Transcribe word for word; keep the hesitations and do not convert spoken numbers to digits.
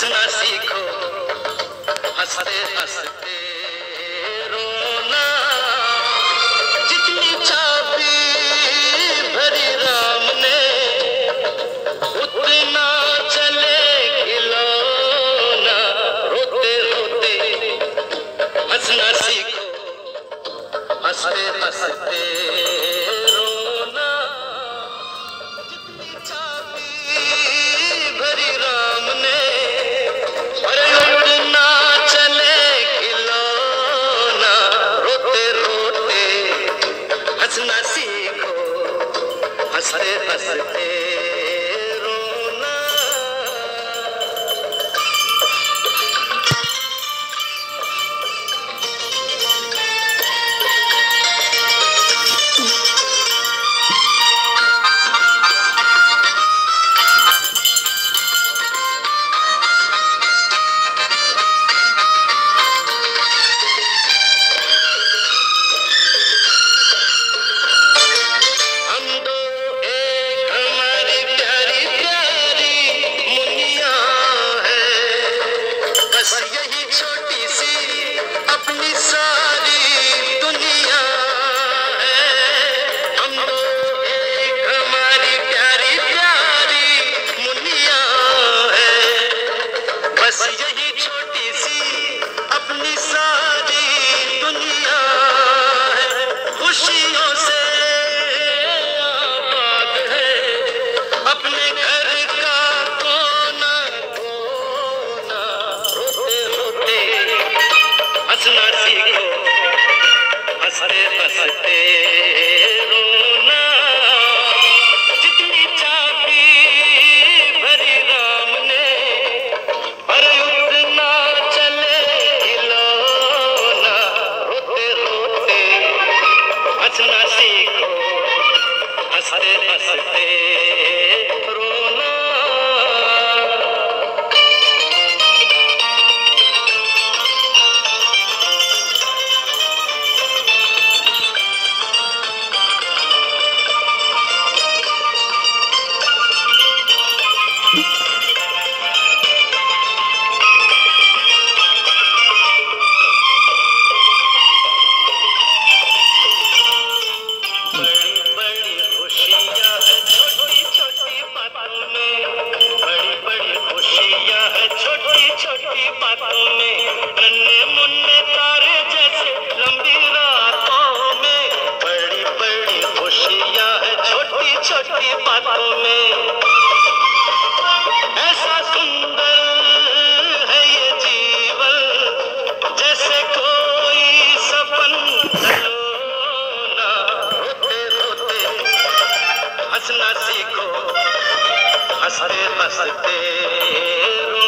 हंसना सीखो, हंसते हंसते रोना। जितनी चाबी भरी राम ने, उतना चले खिलौना। रोते रोते हंसना सीखो, हंसते हंसते रोना। जितनी चाबी भरी राम ने, अरे उतना चले खिलौना। रोते रोते हंसना सीखो, हंसते हंसते रोना। हम दो एक हमारी प्यारी प्यारी मुनिया है, बस यही छोटी सी अपनी सारी दुनिया है। हम दो एक हमारी प्यारी प्यारी मुनिया है, बस यही छोटी सी अपनी सारी दुनिया है। खुशियों से आबाद है अपने घर का कोना कोना। रोते रोते हंसना सीखो, हंसते हंसते रोना। जितनी चाबी भरी राम ने, अरे उतना चले खिलौना। रोते रोते हंसना सीखो, हंसते हंसते रोना। बड़ी बड़ी खुशियाँ हैं छोटी छोटी बातों में, बड़ी बड़ी खुशियाँ हैं छोटी छोटी बातों में। नन्हे मुन्ने तारे जैसे लंबी रातों में, बड़ी बड़ी खुशियाँ हैं छोटी छोटी बातों में। ऐसा सुंदर है ये जीवन, जैसे कोई सपन सलोना। रोते रोते हंसना सीखो, हंसते हंसते रोना।